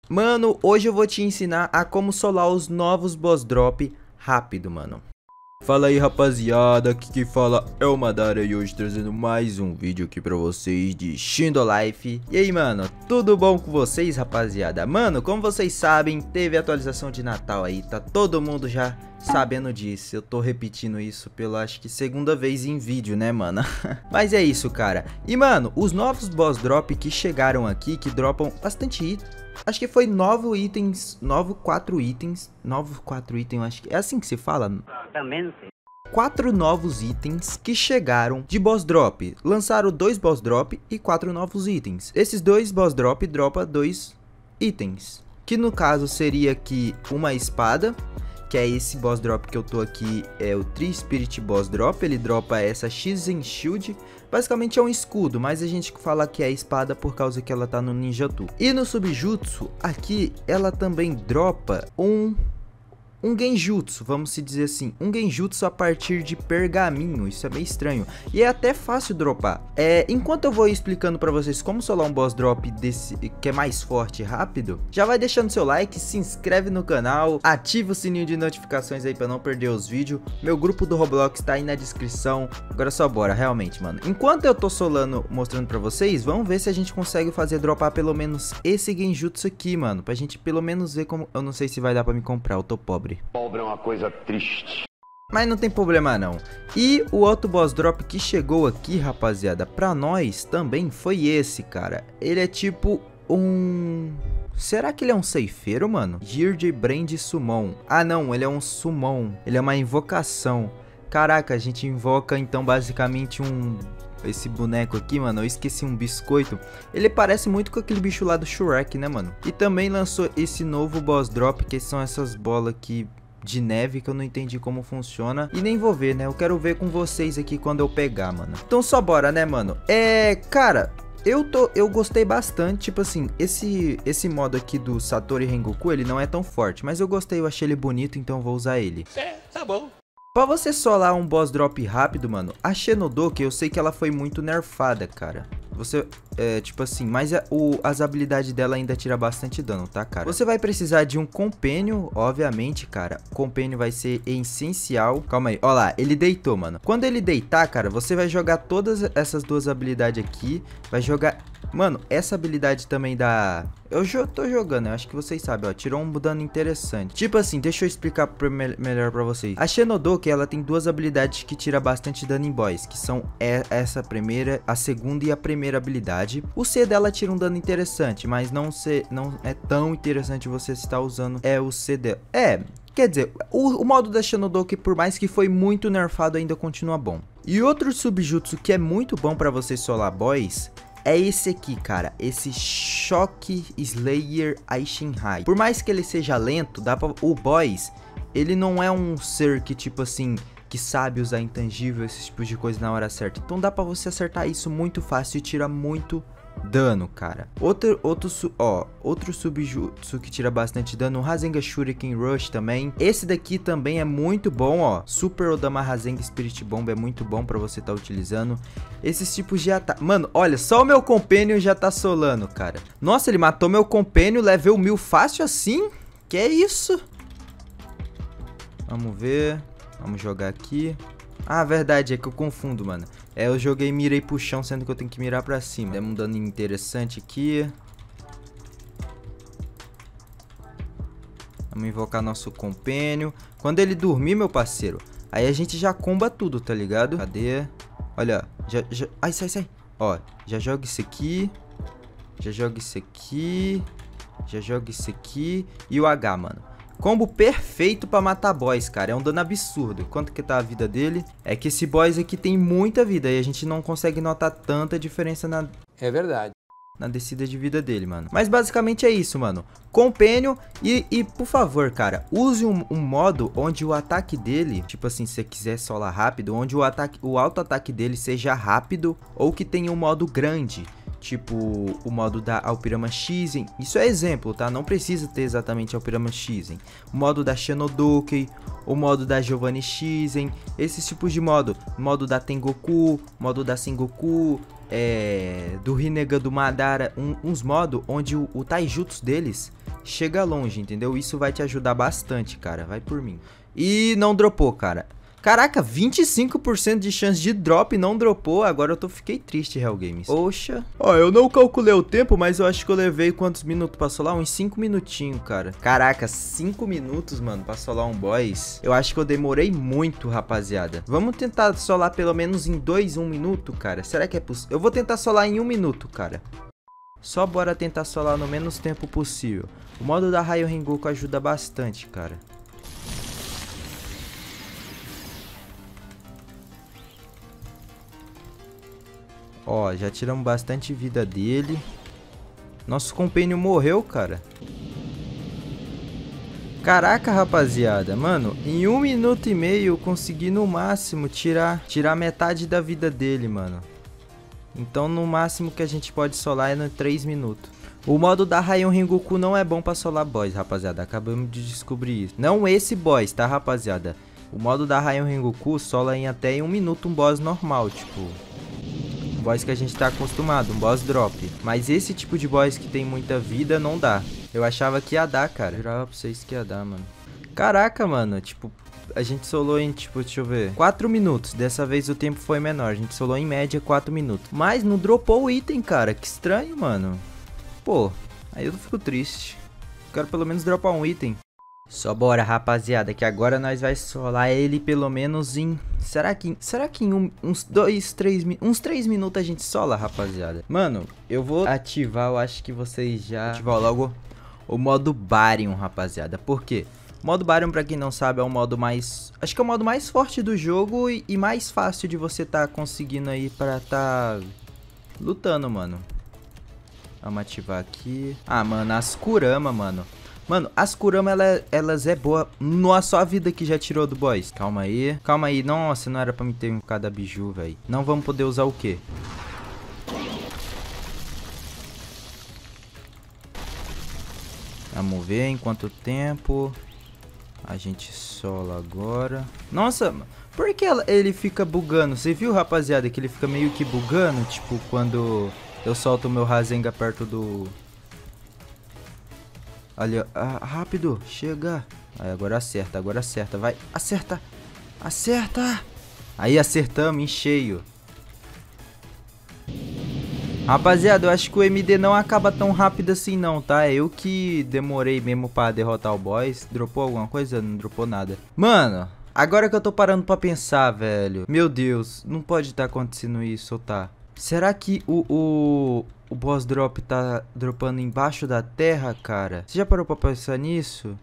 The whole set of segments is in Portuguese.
Mano, hoje eu vou te ensinar a como solar os novos boss drop rápido, mano. Fala aí, rapaziada, aqui quem fala é o Madara e hoje trazendo mais um vídeo aqui pra vocês de Shindo Life. E aí, mano, tudo bom com vocês, rapaziada? Mano, como vocês sabem, teve atualização de Natal aí, tá todo mundo já sabendo disso. Eu tô repetindo isso pela, acho que segunda vez em vídeo, né, mano? Mas é isso, cara. E, mano, os novos boss drop que chegaram aqui, que dropam bastante itens. Acho que foi 9 itens, 4 itens, acho que é assim que se fala. Também não sei. 4 novos itens que chegaram de boss drop. Lançaram 2 boss drop e 4 novos itens. Esses 2 boss drop dropa 2 itens, que no caso seria aqui uma espada, que é esse boss drop que eu tô aqui, é o Tree Spirit Boss Drop. Ele dropa essa Shizen Shield. Basicamente é um escudo, mas a gente fala que é espada por causa que ela tá no Ninjutsu. E no Subjutsu, aqui, ela também dropa um genjutsu, vamos se dizer assim, um genjutsu a partir de pergaminho. Isso é meio estranho e é até fácil dropar. Enquanto eu vou explicando pra vocês como solar um boss drop desse que é mais forte e rápido, já vai deixando seu like, se inscreve no canal, ativa o sininho de notificações aí pra não perder os vídeos. Meu grupo do Roblox tá aí na descrição. Agora só bora, realmente, mano. Enquanto eu tô solando, mostrando pra vocês, vamos ver se a gente consegue fazer dropar pelo menos esse genjutsu aqui, mano, pra gente pelo menos ver como... Eu não sei se vai dar pra me comprar, eu tô pobre. Pobre é uma coisa triste. Mas não tem problema não. E o outro boss drop que chegou aqui, rapaziada, pra nós também foi esse, cara. Ele é tipo um... Será que ele é um ceifeiro, mano? Gear Brand Summon. Ah não, ele é um summon. Ele é uma invocação. Caraca, a gente invoca então basicamente esse boneco aqui, mano, eu esqueci, um biscoito. Ele parece muito com aquele bicho lá do Shrek, né, mano? E também lançou esse novo boss drop, que são essas bolas aqui de neve, que eu não entendi como funciona. E nem vou ver, né? Eu quero ver com vocês aqui quando eu pegar, mano. Então só bora, né, mano? Cara... Eu gostei bastante, tipo assim, esse modo aqui do Satori Rengoku, ele não é tão forte, mas eu gostei, eu achei ele bonito, então eu vou usar ele. Tá bom. Pra você solar um boss drop rápido, mano, a Shenodoke, eu sei que ela foi muito nerfada, cara. Você, tipo assim, mas as habilidades dela ainda tira bastante dano, tá, cara? Você vai precisar de um compênio, obviamente, cara. O compênio vai ser essencial. Calma aí, ó lá, ele deitou, mano. Quando ele deitar, cara, você vai jogar todas essas duas habilidades aqui. Vai jogar... Mano, essa habilidade também dá... Eu tô jogando, eu acho que vocês sabem, ó. Tirou um dano interessante. Tipo assim, deixa eu explicar melhor pra vocês. A Shenodoke, ela tem duas habilidades que tira bastante dano em boss, que são essa primeira, a segunda e a primeira habilidade. O C dela tira um dano interessante, mas não é tão interessante você estar usando o C dela. Quer dizer, o modo da Shenodoke, por mais que foi muito nerfado, ainda continua bom. E outro subjutsu que é muito bom pra você solar boss... é esse aqui, cara, esse Shock Slayer Aishinhai. Por mais que ele seja lento, o boss, ele não é um ser que, tipo assim, que sabe usar intangível, esse tipo de coisa na hora certa. Então dá pra você acertar isso muito fácil e tira muito dano, cara. Outro subjutsu que tira bastante dano, o Rasengan Shuriken Rush também. Esse daqui também é muito bom, ó. Super Odama Rasengan Spirit Bomb é muito bom pra você tá utilizando. Esses tipos de ataque. Mano, olha, só o meu compênio já tá solando, cara. Nossa, ele matou meu compênio, level 1000 fácil assim? Que é isso? Vamos ver. Vamos jogar aqui. Ah, verdade, é que eu confundo, mano. Eu joguei e mirei pro chão, sendo que eu tenho que mirar pra cima. Demos um dano interessante aqui. Vamos invocar nosso compênio. Quando ele dormir, meu parceiro, aí a gente já comba tudo, tá ligado? Cadê? Olha, ai, sai. Ó, já joga isso aqui. Já joga isso aqui. Já joga isso aqui. E o H, mano. Combo perfeito pra matar boss, cara. É um dano absurdo. Quanto que tá a vida dele? É que esse boss aqui tem muita vida e a gente não consegue notar tanta diferença na... É verdade. Na descida de vida dele, mano. Mas basicamente é isso, mano. Compênio e por favor, cara, use um modo onde o ataque dele, tipo assim, se você quiser solar rápido, onde o auto-ataque dele seja rápido ou que tenha um modo grande. tipo o modo da Alpirama Shizen. Isso é exemplo, tá? Não precisa ter exatamente Alpirama Shizen. O modo da Shenodokei, o modo da Giovanni Shizen, esses tipos de modo. Modo da Tengoku, modo da Sengoku, do Rinnegan do Madara. Uns modos onde o taijutsu deles chega longe, entendeu? Isso vai te ajudar bastante, cara. Vai por mim. E não dropou, cara. Caraca, 25% de chance de drop, não dropou. Agora fiquei triste, Hell Games. Poxa. Ó, eu não calculei o tempo, mas eu acho que eu levei quantos minutos pra solar? Uns 5 minutinhos, cara. Caraca, 5 minutos, mano, pra solar um boss. Eu acho que eu demorei muito, rapaziada. Vamos tentar solar pelo menos em 1 minuto, cara. Será que é possível? Eu vou tentar solar em 1 minuto, cara. Só bora tentar solar no menos tempo possível. O modo da Raio Rengoku ajuda bastante, cara. Ó, já tiramos bastante vida dele. Nosso compênio morreu, cara. Caraca, rapaziada. Mano, em 1 minuto e meio eu consegui no máximo tirar metade da vida dele, mano. Então no máximo que a gente pode solar é no 3 minutos. O modo da Rayon Rengoku não é bom pra solar boss, rapaziada. Acabamos de descobrir isso. Não esse boss, tá, rapaziada? O modo da Rayon Rengoku sola em até 1 minuto um boss normal, tipo... boss que a gente tá acostumado, um boss drop. Mas esse tipo de boss que tem muita vida não dá. Eu achava que ia dar, cara. Eu jurava pra vocês que ia dar, mano. Caraca, mano, tipo, a gente solou em, tipo, deixa eu ver, 4 minutos. Dessa vez o tempo foi menor. A gente solou em média 4 minutos. Mas não dropou o item, cara. Que estranho, mano. Pô, aí eu fico triste. Quero pelo menos dropar um item. Só bora, rapaziada, que agora nós vai solar ele pelo menos em... Será que em uns 3 minutos a gente sola, rapaziada? Mano, eu vou ativar, eu acho que vocês já... Ativar logo o modo Baryon, rapaziada. Por quê? O modo Baryon, pra quem não sabe, é o modo mais... Acho que é o modo mais forte do jogo e mais fácil de você tá conseguindo aí pra tá lutando, mano. Vamos ativar aqui. Ah, mano, as Kurama, mano. Mano, as Kurama, elas é boa. Nossa, só a vida que já tirou do boss. Calma aí. Calma aí. Nossa, não era pra me ter um cada biju, velho. Não vamos poder usar o quê? Vamos ver em quanto tempo a gente sola agora. Nossa, por que ele fica bugando? Você viu, rapaziada, que ele fica meio que bugando? Tipo, quando eu solto o meu Rasengan perto do... Ali, ó. Ah, rápido, chega. Aí, agora acerta, vai. Acerta, acerta. Aí, acertamos em cheio. Rapaziada, eu acho que o MD não acaba tão rápido assim não, tá? Eu que demorei mesmo pra derrotar o boss. Dropou alguma coisa? Não dropou nada. Mano, agora que eu tô parando pra pensar, velho. Meu Deus, não pode estar acontecendo isso, tá? Será que o boss drop tá dropando embaixo da terra, cara? Você já parou pra pensar nisso?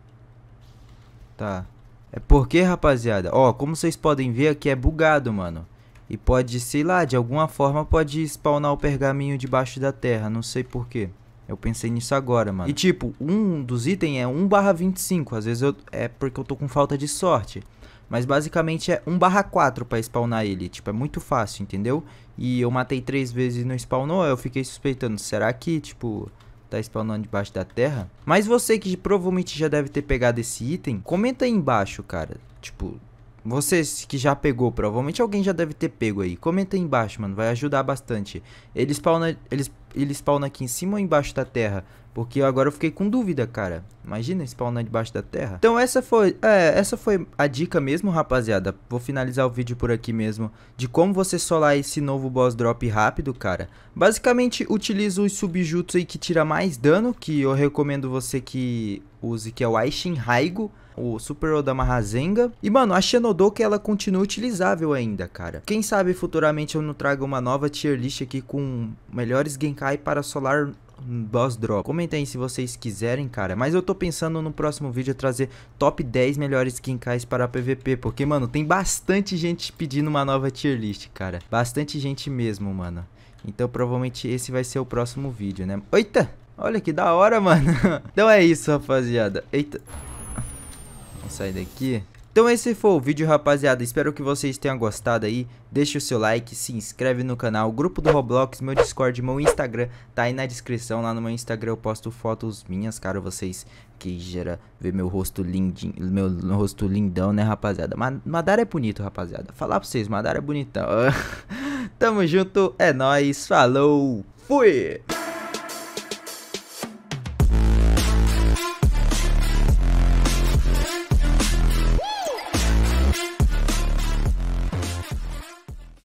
Tá. É porque, rapaziada, ó, como vocês podem ver aqui é bugado, mano. E pode, sei lá, de alguma forma pode spawnar o pergaminho debaixo da terra, não sei porquê. Eu pensei nisso agora, mano. E tipo, um dos itens é 1/25, às vezes é porque eu tô com falta de sorte. Mas basicamente é 1/4 pra spawnar ele, tipo, é muito fácil, entendeu? E eu matei 3 vezes e não spawnou, eu fiquei suspeitando, será que, tipo, tá spawnando debaixo da terra? Mas você que provavelmente já deve ter pegado esse item, comenta aí embaixo, cara. Tipo, você que já pegou, provavelmente alguém já deve ter pego aí. Comenta aí embaixo, mano, vai ajudar bastante. Ele spawna aqui em cima ou embaixo da terra? Porque agora eu fiquei com dúvida, cara. Imagina spawnar debaixo da terra. Então essa foi a dica mesmo, rapaziada. Vou finalizar o vídeo por aqui mesmo. De como você solar esse novo boss drop rápido, cara. Basicamente, utiliza os subjutsu aí que tira mais dano. Que eu recomendo você que use, que é o Aishin Raigo. O Super Odama Rasengan. E, mano, a Shenodokei, ela continua utilizável ainda, cara. Quem sabe futuramente eu não trago uma nova tier list aqui com melhores Genkai para solar boss drop. Comenta aí se vocês quiserem, cara. Mas eu tô pensando no próximo vídeo trazer top 10 melhores Genkais para PVP. Porque, mano, tem bastante gente pedindo uma nova tier list, cara. Bastante gente mesmo, mano. Então provavelmente esse vai ser o próximo vídeo, né? Eita! Olha que da hora, mano. Então é isso, rapaziada. Eita. Vamos sair daqui. Então esse foi o vídeo, rapaziada, espero que vocês tenham gostado aí, deixa o seu like, se inscreve no canal, grupo do Roblox, meu Discord, meu Instagram, tá aí na descrição, lá no meu Instagram eu posto fotos minhas, cara, vocês queiram ver meu rosto lindinho, meu rosto lindão, né, rapaziada, Madara é bonito, rapaziada, falar pra vocês, Madara é bonitão, tamo junto, é nóis, falou, fui!